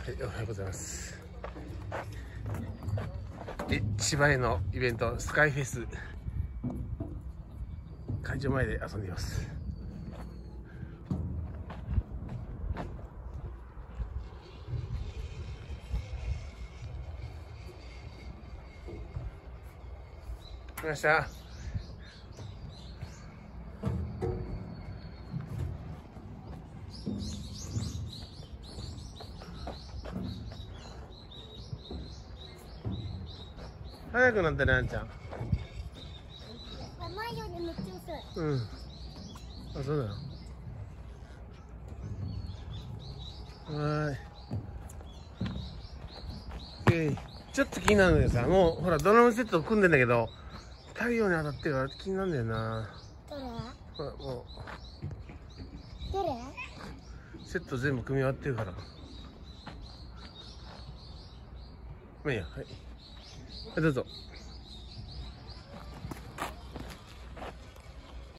はい、おはようございます。千葉へのイベントスカイフェス会場前で遊んでいます。来ました。早くなったね、あんちゃん。 前よりめっちゃ遅い。 うん。あ、そうだよ。はーい。ちょっと気になるんだけどさ、もうほらドラムセット組んでんだけど、太陽に当たってるから気になるんだよな。 どれ？ ほらもどれ？ うセット全部組み終わってるから。まあいいや、はい。どうぞ。